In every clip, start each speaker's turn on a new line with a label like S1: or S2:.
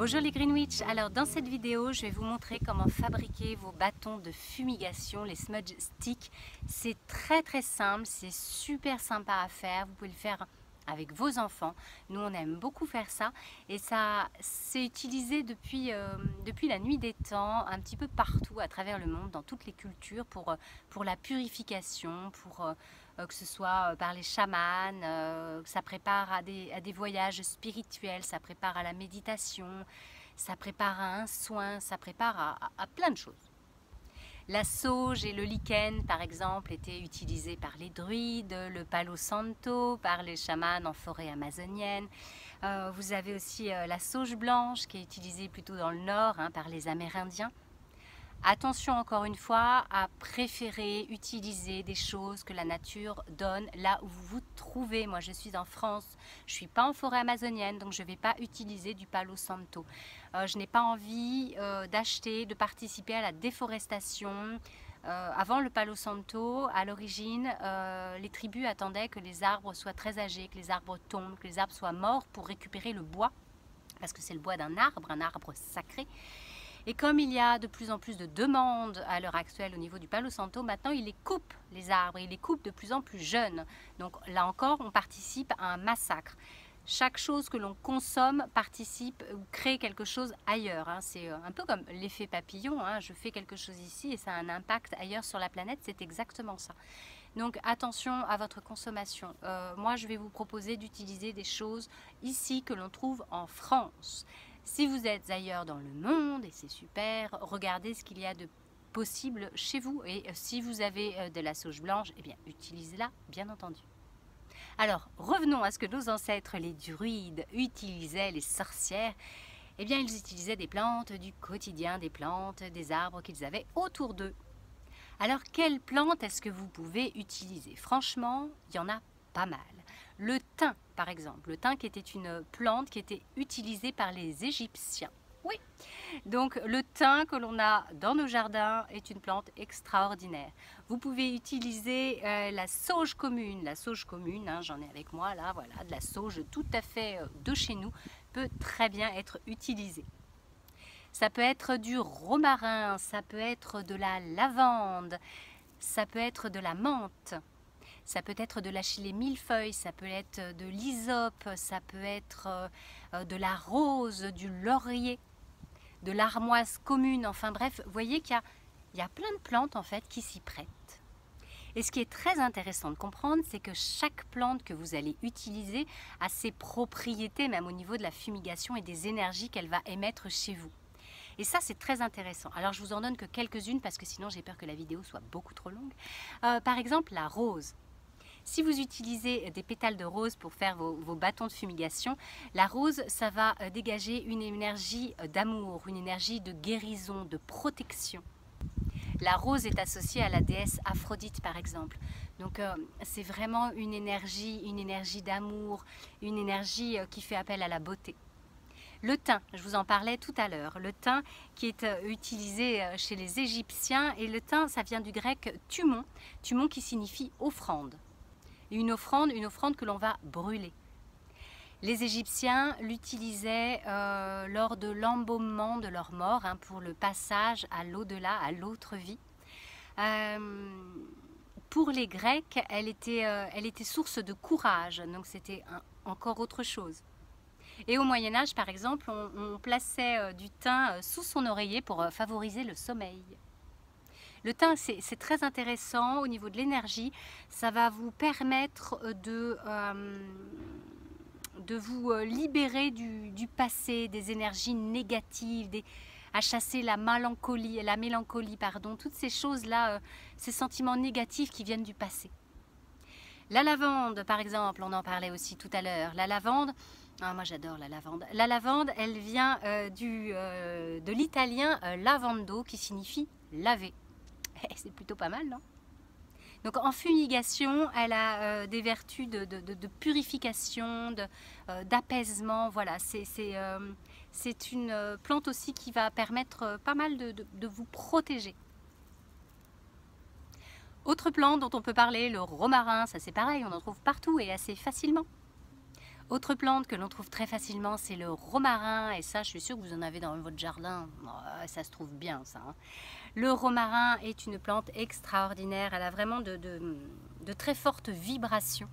S1: Bonjour les Greenwich, alors dans cette vidéo je vais vous montrer comment fabriquer vos bâtons de fumigation, les smudge sticks. C'est très simple, c'est super sympa à faire, vous pouvez le faire avec vos enfants. Nous on aime beaucoup faire ça et ça c'est utilisé depuis la nuit des temps un petit peu partout à travers le monde, dans toutes les cultures pour la purification, pour que ce soit par les chamans, ça prépare à des voyages spirituels, ça prépare à la méditation, ça prépare à un soin, ça prépare à plein de choses. La sauge et le lichen, par exemple, étaient utilisés par les druides, le palo santo par les chamans en forêt amazonienne. Vous avez aussi la sauge blanche qui est utilisée plutôt dans le nord par les Amérindiens. Attention encore une fois à préférer utiliser des choses que la nature donne là où vous vous trouvez. Moi je suis en France, je ne suis pas en forêt amazonienne, donc je ne vais pas utiliser du palo santo. Je n'ai pas envie d'acheter, de participer à la déforestation. Avant le palo santo, à l'origine, les tribus attendaient que les arbres soient très âgés, que les arbres tombent, que les arbres soient morts pour récupérer le bois, parce que c'est le bois d'un arbre sacré. Et comme il y a de plus en plus de demandes à l'heure actuelle au niveau du palo santo, maintenant il les coupe les arbres, il les coupe de plus en plus jeunes. Donc là encore, on participe à un massacre. Chaque chose que l'on consomme participe ou crée quelque chose ailleurs. C'est un peu comme l'effet papillon. Je fais quelque chose ici et ça a un impact ailleurs sur la planète. C'est exactement ça. Donc attention à votre consommation. Moi, je vais vous proposer d'utiliser des choses ici que l'on trouve en France. Si vous êtes ailleurs dans le monde, et c'est super, regardez ce qu'il y a de possible chez vous. Et si vous avez de la sauge blanche, eh bien, utilisez-la, bien entendu. Alors, revenons à ce que nos ancêtres, les druides, utilisaient, les sorcières. Eh bien, ils utilisaient des plantes du quotidien, des plantes, des arbres qu'ils avaient autour d'eux. Alors, quelles plantes est-ce que vous pouvez utiliser? Franchement, il y en a pas mal. Le thym, par exemple. Le thym qui était une plante qui était utilisée par les Égyptiens. Oui, donc le thym que l'on a dans nos jardins est une plante extraordinaire. Vous pouvez utiliser la sauge commune. La sauge commune, j'en ai avec moi là, voilà, de la sauge tout à fait de chez nous, peut très bien être utilisée. Ça peut être du romarin, ça peut être de la lavande, ça peut être de la menthe. Ça peut être de l'achillée millefeuille, ça peut être de l'hysope, ça peut être de la rose, du laurier, de l'armoise commune. Enfin bref, vous voyez qu'il y a plein de plantes en fait qui s'y prêtent. Et ce qui est très intéressant de comprendre, c'est que chaque plante que vous allez utiliser a ses propriétés, même au niveau de la fumigation et des énergies qu'elle va émettre chez vous. Et ça, c'est très intéressant. Alors, je vous en donne que quelques-unes parce que sinon, j'ai peur que la vidéo soit beaucoup trop longue. Par exemple, la rose. Si vous utilisez des pétales de rose pour faire vos bâtons de fumigation, la rose, ça va dégager une énergie d'amour, une énergie de guérison, de protection. La rose est associée à la déesse Aphrodite, par exemple. Donc, c'est vraiment une énergie d'amour, une énergie qui fait appel à la beauté. Le thym, je vous en parlais tout à l'heure, le thym qui est utilisé chez les Égyptiens, et le thym, ça vient du grec thumon, thumon qui signifie offrande. Une offrande que l'on va brûler. Les Égyptiens l'utilisaient lors de l'embaumement de leur mort, pour le passage à l'au-delà, à l'autre vie. Pour les Grecs, elle était source de courage, donc c'était encore autre chose. Et au Moyen-Âge, par exemple, on plaçait du thym sous son oreiller pour favoriser le sommeil. Le thym, c'est très intéressant au niveau de l'énergie. Ça va vous permettre de vous libérer du passé, des énergies négatives, à chasser la mélancolie, toutes ces choses-là, ces sentiments négatifs qui viennent du passé. La lavande, par exemple, on en parlait aussi tout à l'heure. La lavande, moi j'adore la lavande. La lavande, elle vient de l'italien lavando, qui signifie laver. C'est plutôt pas mal, non? Donc en fumigation, elle a des vertus de purification, d'apaisement. Voilà, c'est une plante aussi qui va permettre pas mal de vous protéger. Autre plante dont on peut parler, le romarin, ça c'est pareil, on en trouve partout et assez facilement. Autre plante que l'on trouve très facilement, c'est le romarin. Et ça, je suis sûre que vous en avez dans votre jardin. Oh, ça se trouve bien, ça. Hein. Le romarin est une plante extraordinaire. Elle a vraiment de très fortes vibrations.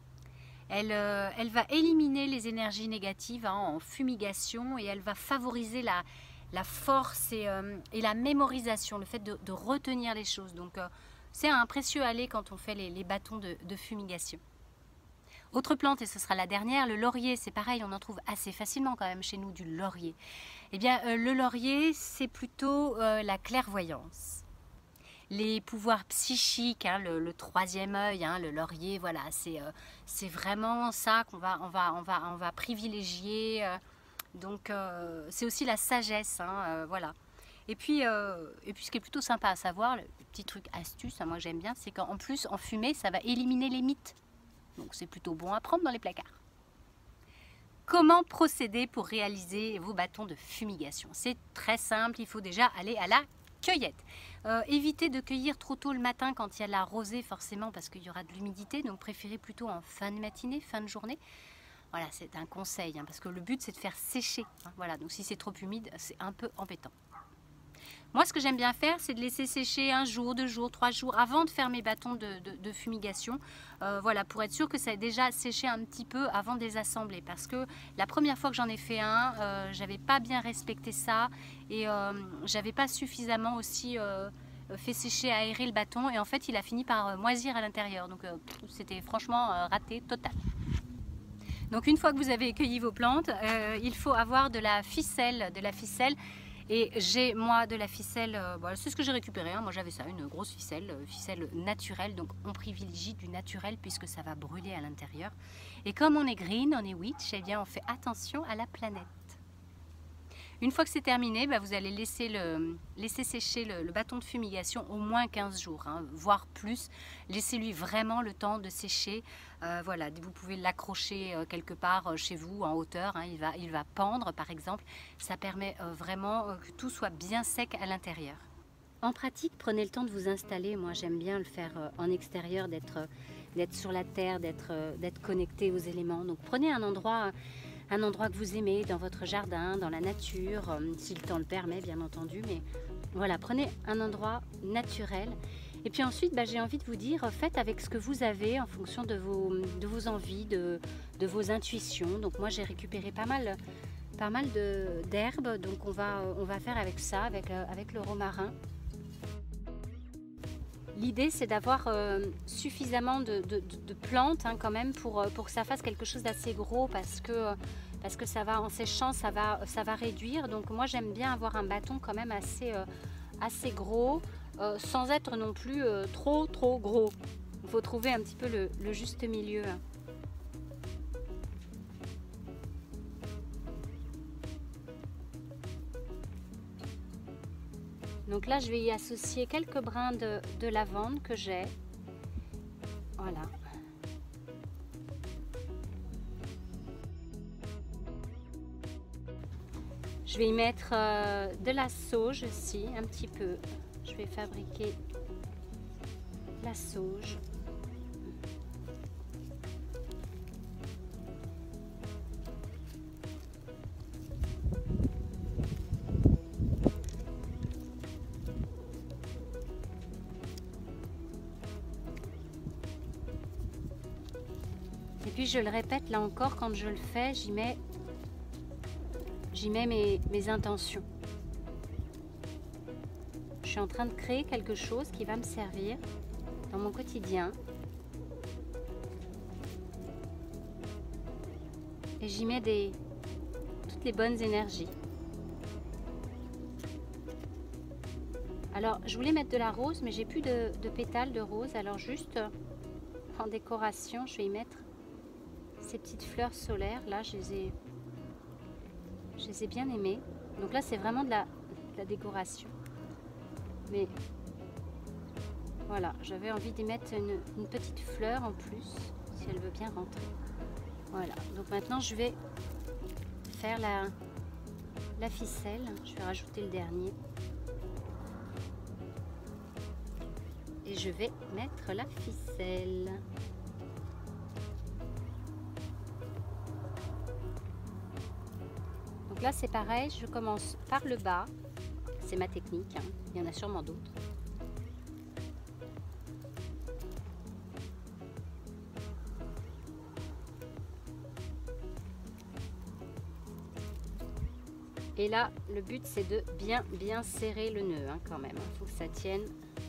S1: Elle va éliminer les énergies négatives hein, en fumigation et elle va favoriser la force et la mémorisation, le fait de retenir les choses. Donc, c'est un précieux allié quand on fait les bâtons de fumigation. Autre plante, et ce sera la dernière, le laurier, c'est pareil, on en trouve assez facilement quand même chez nous du laurier. Eh bien, le laurier, c'est plutôt la clairvoyance. Les pouvoirs psychiques, hein, le troisième œil, hein, le laurier, voilà, c'est vraiment ça qu'on va privilégier. Donc, c'est aussi la sagesse, hein, voilà. Et puis, ce qui est plutôt sympa à savoir, le petit truc astuce, hein, moi j'aime bien, c'est qu'en plus, en fumée, ça va éliminer les mites. Donc, c'est plutôt bon à prendre dans les placards. Comment procéder pour réaliser vos bâtons de fumigation? C'est très simple, il faut déjà aller à la cueillette. Évitez de cueillir trop tôt le matin quand il y a la rosée forcément parce qu'il y aura de l'humidité, donc préférez plutôt en fin de matinée, fin de journée. Voilà, c'est un conseil, hein, parce que le but c'est de faire sécher. Hein, voilà, donc si c'est trop humide, c'est un peu embêtant. Moi, ce que j'aime bien faire, c'est de laisser sécher 1 jour, 2 jours, 3 jours avant de faire mes bâtons de fumigation. Voilà, pour être sûr que ça ait déjà séché un petit peu avant de les assembler. Parce que la première fois que j'en ai fait un, j'avais pas bien respecté ça et j'avais pas suffisamment aussi fait sécher, aérer le bâton. Et en fait, il a fini par moisir à l'intérieur. Donc, c'était franchement raté total. Donc, une fois que vous avez cueilli vos plantes, il faut avoir de la ficelle. Et j'ai moi de la ficelle, voilà, c'est ce que j'ai récupéré, hein. Moi j'avais ça, une grosse ficelle, ficelle naturelle, donc on privilégie du naturel puisque ça va brûler à l'intérieur. Et comme on est green, on est witch, eh bien on fait attention à la planète. Une fois que c'est terminé, bah, vous allez laisser sécher le bâton de fumigation au moins 15 jours, hein, voire plus. Laissez-lui vraiment le temps de sécher. Voilà, vous pouvez l'accrocher quelque part chez vous en hauteur, hein, il va pendre par exemple. Ça permet vraiment que tout soit bien sec à l'intérieur. En pratique, prenez le temps de vous installer. Moi j'aime bien le faire en extérieur, d'être sur la terre, d'être connecté aux éléments. Donc prenez un endroit que vous aimez, dans votre jardin, dans la nature, si le temps le permet bien entendu, mais voilà, prenez un endroit naturel. Et puis ensuite, bah, j'ai envie de vous dire, faites avec ce que vous avez en fonction de vos envies, de vos intuitions. Donc moi j'ai récupéré pas mal d'herbes, donc on va faire avec ça, avec le romarin. L'idée, c'est d'avoir suffisamment de plantes hein, quand même pour que ça fasse quelque chose d'assez gros parce que ça va, en séchant, ça va réduire. Donc moi, j'aime bien avoir un bâton quand même assez gros, sans être non plus trop gros. Il faut trouver un petit peu le juste milieu. Donc là, je vais y associer quelques brins de lavande que j'ai. Voilà. Je vais y mettre de la sauge aussi, un petit peu. Je vais fabriquer la sauge. Et puis je le répète là encore, quand je le fais, j'y mets mes intentions. Je suis en train de créer quelque chose qui va me servir dans mon quotidien. Et j'y mets toutes les bonnes énergies. Alors, je voulais mettre de la rose, mais j'ai plus de pétales de rose. Alors, juste en décoration, je vais y mettre ces petites fleurs solaires. Là, je les ai bien aimées. Donc là, c'est vraiment de la décoration. Mais voilà, j'avais envie d'y mettre une petite fleur en plus, si elle veut bien rentrer. Voilà, donc maintenant, je vais faire la ficelle. Je vais rajouter le dernier. Et je vais mettre la ficelle. Donc là c'est pareil, je commence par le bas, c'est ma technique, hein. Il y en a sûrement d'autres. Et là, le but c'est de bien serrer le nœud hein, quand même. Il faut que ça tienne.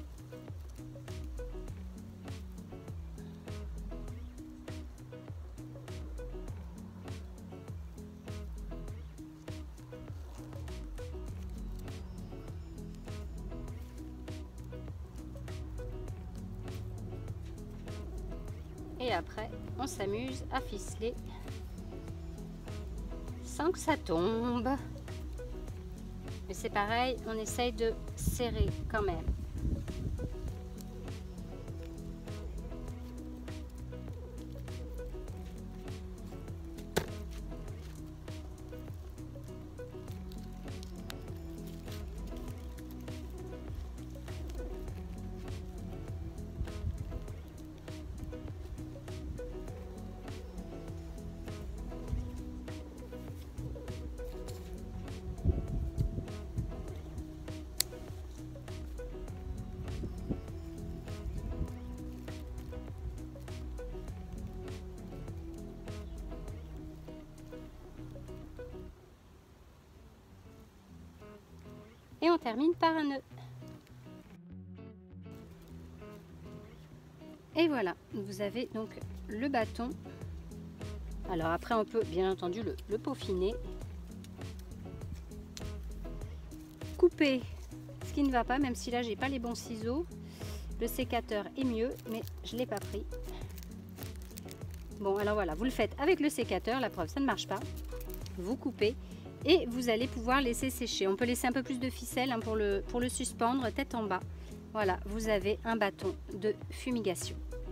S1: Et après, on s'amuse à ficeler sans que ça tombe. Mais c'est pareil, on essaye de serrer quand même. Et on termine par un nœud. Et voilà, vous avez donc le bâton. Alors après on peut bien entendu le peaufiner. Couper ce qui ne va pas, même si là j'ai pas les bons ciseaux. Le sécateur est mieux, mais je ne l'ai pas pris. Bon alors voilà, vous le faites avec le sécateur, la preuve ça ne marche pas. Vous coupez. Et vous allez pouvoir laisser sécher. On peut laisser un peu plus de ficelle hein, pour le suspendre tête en bas. Voilà, vous avez un bâton de fumigation.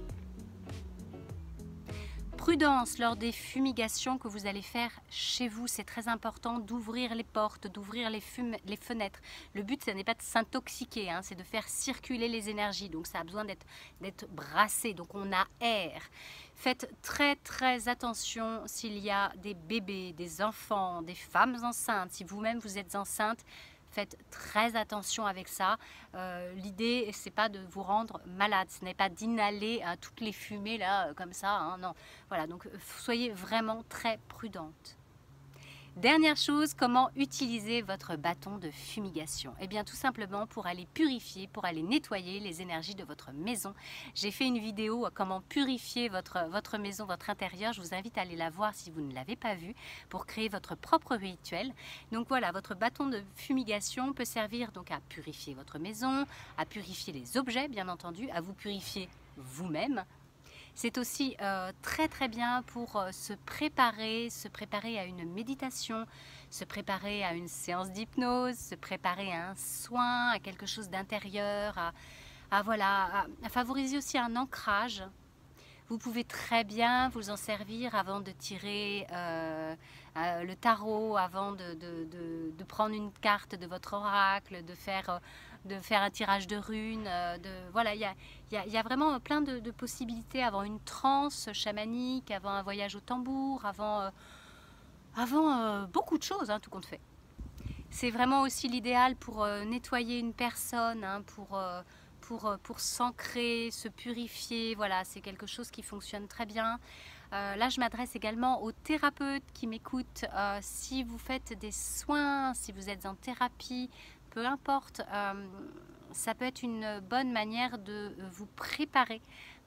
S1: Prudence lors des fumigations que vous allez faire chez vous. C'est très important d'ouvrir les portes, d'ouvrir les fenêtres. Le but, ce n'est pas de s'intoxiquer, hein, c'est de faire circuler les énergies. Donc ça a besoin d'être brassé, donc on aère. Faites très attention s'il y a des bébés, des enfants, des femmes enceintes. Si vous-même vous êtes enceinte, faites très attention avec ça. L'idée, c'est pas de vous rendre malade, ce n'est pas d'inhaler toutes les fumées là, comme ça. Hein, non. Voilà, donc soyez vraiment très prudente. Dernière chose, comment utiliser votre bâton de fumigation? Eh bien tout simplement pour aller purifier, pour aller nettoyer les énergies de votre maison. J'ai fait une vidéo comment purifier votre maison, votre intérieur. Je vous invite à aller la voir si vous ne l'avez pas vue pour créer votre propre rituel. Donc voilà, votre bâton de fumigation peut servir donc à purifier votre maison, à purifier les objets bien entendu, à vous purifier vous-même. C'est aussi très bien pour se préparer à une méditation, se préparer à une séance d'hypnose, se préparer à un soin, à quelque chose d'intérieur, à favoriser aussi un ancrage. Vous pouvez très bien vous en servir avant de tirer le tarot, avant de prendre une carte de votre oracle, de faire un tirage de runes. Voilà, il y a vraiment plein de possibilités avant une transe chamanique, avant un voyage au tambour, avant beaucoup de choses, hein, tout compte fait. C'est vraiment aussi l'idéal pour nettoyer une personne, hein, pour s'ancrer, se purifier. Voilà, c'est quelque chose qui fonctionne très bien. Là, je m'adresse également aux thérapeutes qui m'écoutent. Si vous faites des soins, si vous êtes en thérapie, peu importe, ça peut être une bonne manière de vous préparer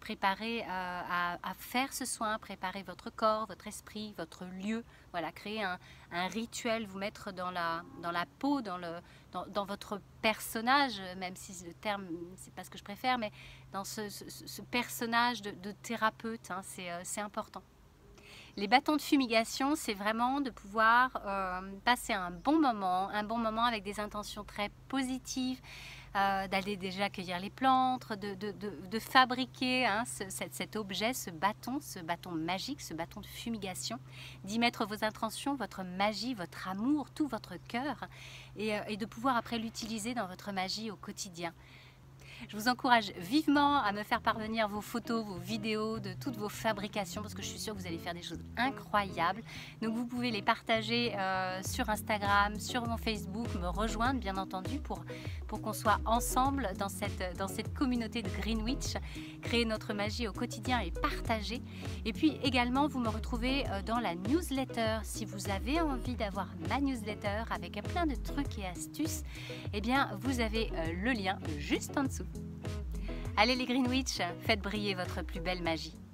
S1: à faire ce soin, préparer votre corps, votre esprit, votre lieu. Voilà, créer un rituel, vous mettre dans la peau, dans votre personnage, même si le terme, c'est pas ce que je préfère, mais dans ce personnage de thérapeute, hein, c'est important. Les bâtons de fumigation, c'est vraiment de pouvoir passer un bon moment avec des intentions très positives, d'aller déjà cueillir les plantes, de fabriquer hein, cet objet, ce bâton magique, ce bâton de fumigation, d'y mettre vos intentions, votre magie, votre amour, tout votre cœur, et de pouvoir après l'utiliser dans votre magie au quotidien. Je vous encourage vivement à me faire parvenir vos photos, vos vidéos de toutes vos fabrications parce que je suis sûre que vous allez faire des choses incroyables. Donc vous pouvez les partager sur Instagram, sur mon Facebook, me rejoindre bien entendu pour qu'on soit ensemble dans cette communauté de Greenwitch, créer notre magie au quotidien et partager. Et puis également vous me retrouvez dans la newsletter. Si vous avez envie d'avoir ma newsletter avec plein de trucs et astuces, eh bien vous avez le lien juste en dessous. Allez les Greenwitch, faites briller votre plus belle magie.